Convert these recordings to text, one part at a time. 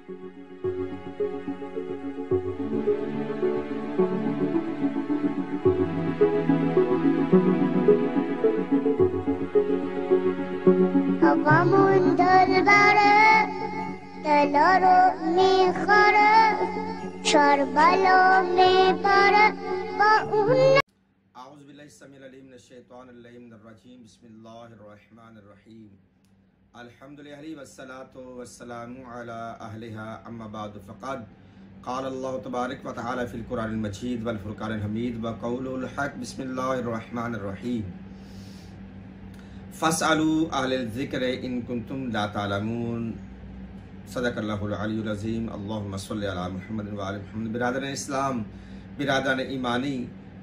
غم دلبره دلارو میخوره شربلو میبره با اون أعوذ بالله السميع العليم من الشيطان اللعين الرجيم بسم الله الرحمن الرحيم الحمد لله والصلاة والسلام على أهلها أما بعد فقد قال الله تبارك وتعالى في القرآن المجيد والفرقان الحميد وقوله الحق بسم الله الرحمن الرحيم فاسألوا أهل الذكر إن كنتم لا تعلمون صدق الله العلي العظيم اللهم صل على محمد وعلى محمد। बिरादरान इस्लाम, बिरादरान ईमानी,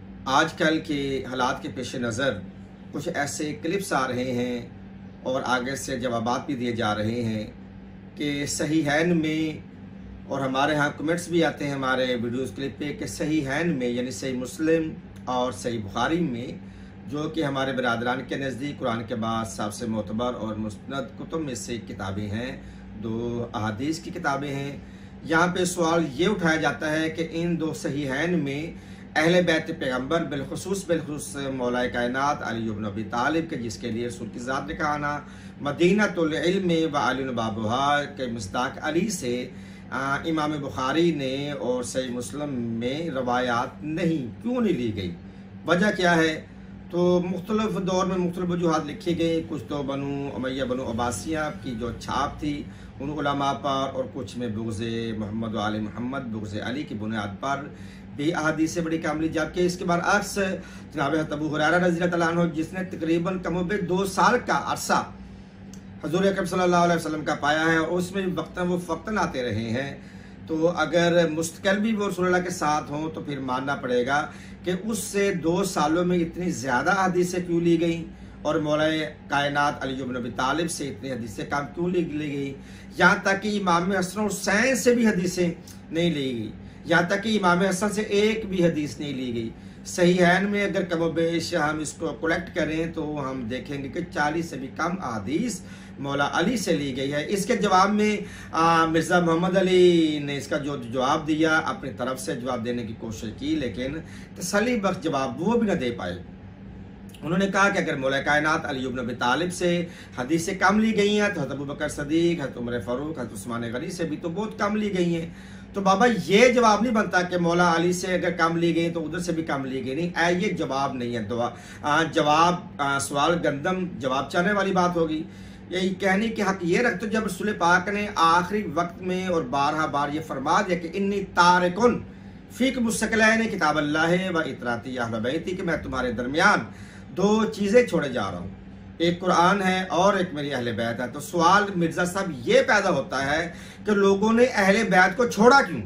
आजकल के हालात के पेश नज़र कुछ ऐसे क्लिप्स आ रहे हैं और आगे से जवाबात भी दिए जा रहे हैं कि सहीहैन में, और हमारे यहाँ कमेंट्स भी आते हैं हमारे वीडियोस क्लिप पे कि सहीहैन में यानी सही मुस्लिम और सही बुखारी में, जो कि हमारे बिरादरान के नज़दीक कुरान के बाद सबसे मोतबर और मुस्नद कुतुब में से किताबें हैं, दो अहादीस की किताबें हैं। यहाँ पे सवाल ये उठाया जाता है कि इन दो सहीहैन में अहले बैत पैगम्बर बिलखुसूस मौलाए कायनात अली इब्न अबी तालिब के, जिसके लिए रसूल की ज़ात ने कहा ना मदीनतुल इल्म व अली बाबुहा के मुस्ताक अली से इमाम बुखारी ने और सही मुस्लिम में रवायात क्यों नहीं ली गई? वजह क्या है? तो मुख्तलिफ दौर में मुख्तलिफ वजूहात लिखी गई। कुछ तो बनु उमैया बनु अब्बासिया की जो छाप थी उन उलमा पर, और कुछ में बुग़्ज़ मोहम्मद आल मोहम्मद बुग़्ज़ अली की बुनियाद पर भी अहादीस से बड़ी कामली। जबकि इसके बरअक्स जनाब अबू हुरैरा रज़ियल्लाहु अन्हु, जिसने तकरीबन कमोबे 2 साल का अरसा हज़ूर अकरम सल्लल्लाहु अलैहि वसल्लम का पाया है, और उसमें वो फ़क्तन आते रहे हैं, तो अगर मुस्तकिल भी वो रसूलुल्लाह के साथ हों तो फिर मानना पड़ेगा कि उससे 2 सालों में इतनी ज़्यादा हदीसें क्यों ली गई, और मौलाए कायनात अली इब्न अबी तालिब से इतनी हदीसें काम क्यों ली गई। यहाँ तक कि इमाम हसन हुसैन से भी हदीसें नहीं ली गई, यहाँ तक कि इमाम हसन से एक भी हदीस नहीं ली गई। सहीहैन में अगर कमोबेश हम इसको कलेक्ट करें तो हम देखेंगे कि 40 से भी कम अहादीस मौला अली से ली गई है। इसके जवाब में मिर्ज़ा मोहम्मद अली ने इसका जो जवाब दिया, अपनी तरफ से जवाब देने की कोशिश की, लेकिन तसल्ली बख्श जवाब वो भी न दे पाए। उन्होंने कहा कि अगर मौला कायनात अली इब्न अबी तालिब से हदीसें कम ली गई हैं तो हज़रत अबू बकर सदीक, हज़रत उमर फारूक, हज़रत उस्मान गनी से भी तो बहुत कम ली गई हैं। तो बाबा ये जवाब नहीं बनता कि मौला अली से अगर कम ली गई तो उधर से भी कम ली गई। नहीं, ये जवाब नहीं है। सवाल गंदम जवाब चाहने वाली बात होगी। यही कहने के हक ये रखते जब रसूल पाक ने आखिरी वक्त में और 12 बार ये फरमा दिया कि इन्नी तारिकुन फीक मुस्तक़िलैन किताब अल्लाह व इतराती अहल बैती, कि मैं तुम्हारे दरमियान 2 चीज़ें छोड़े जा रहा हूँ, एक कुरान है और एक मेरी अहले बैत है। तो सवाल मिर्ज़ा साहब ये पैदा होता है कि लोगों ने अहले बैत को छोड़ा क्यों?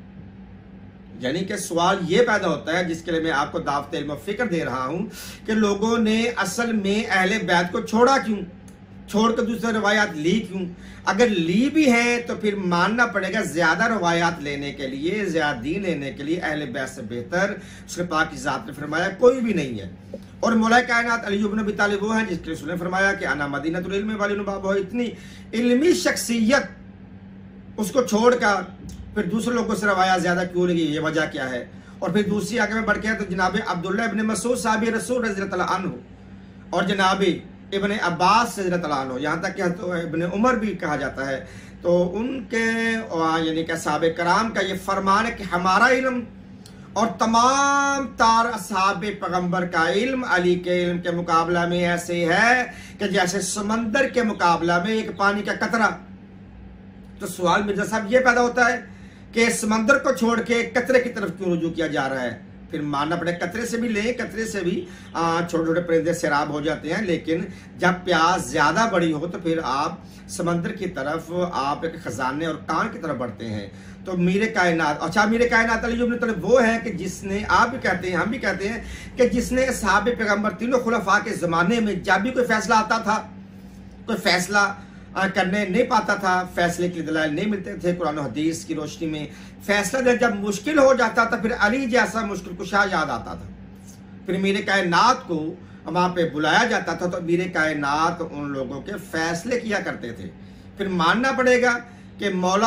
यानी कि सवाल ये पैदा होता है, जिसके लिए मैं आपको दावत इल्म व फ़िक्र दे रहा हूँ, कि लोगों ने असल में अहले बैत को छोड़ा क्यों, छोड़कर दूसरे रवायात ली क्यों? अगर ली भी हैं तो फिर मानना पड़ेगा ज़्यादा रवायात लेने के लिए, ज़्यादा दीन लेने के लिए अहले बैत से बेहतर उसके पाक की ज़ात ने फरमाया कोई भी नहीं है। और मौला कायनात अली इब्न अबी तालिब वो हैं जिसके रसूल ने फरमाया कि अना मदीनतुल इल्म व अली बाबुहा, इतनी इल्मी शख्सियत उसको छोड़कर फिर दूसरे लोगों से रवायात ज़्यादा क्यों लगी, ये वजह क्या है? और फिर दूसरी आगे में बढ़ के तो जनाब अब्दुल्लाह इब्न मसूद साहब रसूल रज़ियल्लाहु अन्हु और जनाब इब्न अब्बास रज़ियल्लाहु अन्हु, यहाँ तक कि तो इब्न उमर भी कहा जाता है, तो उनके यानी कि साहबे कराम का ये फरमान है कि हमारा इल्म और तमाम तार असहाब पैगम्बर का इल्म अली के इल्म के मुकाबला में ऐसे है कि जैसे समंदर के मुकाबला में एक पानी का कतरा। तो सवाल मिर्जा साहब ये पैदा होता है कि समंदर को छोड़ के कतरे की तरफ क्यों रुजू किया जा रहा है? फिर मानना पड़ेगा कतरे से भी लें, कतरे से भी छोटे छोटे परिंदे सैराब हो जाते हैं, लेकिन जब प्यास ज़्यादा बड़ी हो तो फिर आप समंदर की तरफ, आप एक खजाने और कान की तरफ बढ़ते हैं। तो मीरे कायनात, अच्छा मीरे कायनात अली इब्न तालिब वो है कि जिसने, आप भी कहते हैं हम भी कहते हैं कि जिसने असहाबे पैगम्बर तीनों खुलफा के ज़माने में जब भी कोई फैसला आता था, कोई फैसला करने नहीं पाता था, फैसले के दलाइल नहीं मिलते थे, कुरान और हदीस की रोशनी में फैसला जब मुश्किल हो जाता था फिर अली जैसा मुश्किल कुशा याद आता था। फिर मीरे कायनात को वहाँ पे बुलाया जाता था तो मीरे कायनात उन लोगों के फैसले किया करते थे। फिर मानना पड़ेगा कि मौला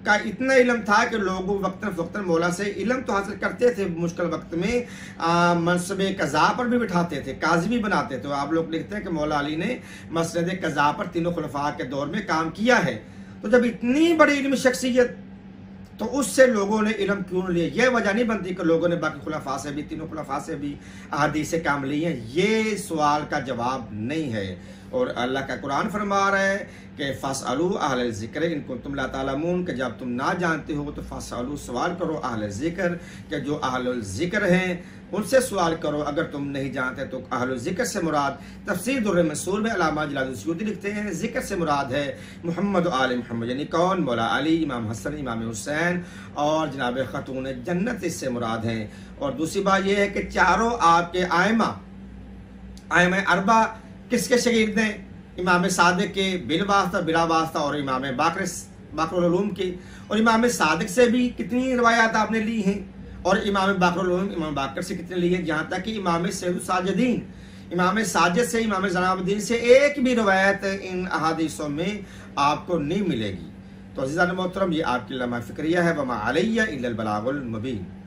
का इतना इल्म था कि लोग वक्तन फ़क्तन मौला से इल्म तो हासिल करते थे, मुश्किल वक्त में मनसब कज़ा पर भी बिठाते थे, काजी भी बनाते थे। आप लोग लिखते हैं कि मौला अली ने मसनद कज़ा पर तीनों खुलफा के दौर में काम किया है। तो जब इतनी बड़ी इल्मी शख्सियत, तो उससे लोगों ने इल्म क्यों लिया? यह वजह नहीं बनती कि लोगों ने बाकी खुलफा से भी, तीनों खुलफा से भी अहादीस से काम लिए हैं। ये सवाल का जवाब नहीं है। और अल्लाह का कुरान फरमा रहा है कि फ़स्अलू अहल ज़िक्र इन कुंतुम ला तालमून, कि जब तुम ना जानते हो तो फ़स्अलू सवाल करो अहल ज़िक्र, कि जो अहल ज़िक्र हैं उनसे सवाल करो अगर तुम नहीं जानते। तो अहल ज़िक्र से मुराद तफसीर दुर्र मंसूर में अल्लामा जलालुद्दीन सुयूती लिखते हैं, ज़िक्र से मुराद है मोहम्मद आल मोहम्मद, यानी कौन? मौला अली, इमाम हसन, इमाम हुसैन और जनाब खतून जन्नत इससे मुराद हैं। और दूसरी बात यह है कि चारों आपके आइमा अरबा किसके शगीर्द हैं? इमाम सादिक के बिल वास्ता बिला वास्ता, और इमाम बाक़रुल उलूम के। और इमाम सादिक से भी कितनी रवायात आपने ली हैं, और इमाम बाक़रुल उलूम इमाम बाकर से कितने ली हैं, यहाँ तक कि इमाम सैयद साजिदीन, इमाम साजिद से, इमाम ज़ैनुद्दीन से एक भी रवायत इन अहादीसों में आपको नहीं मिलेगी। तो अज़ीज़ान मोहतरम, ये आपकी लम्हा फ़िक्रिया है। वमा अलैया इल्लल बलागुल मुबीन।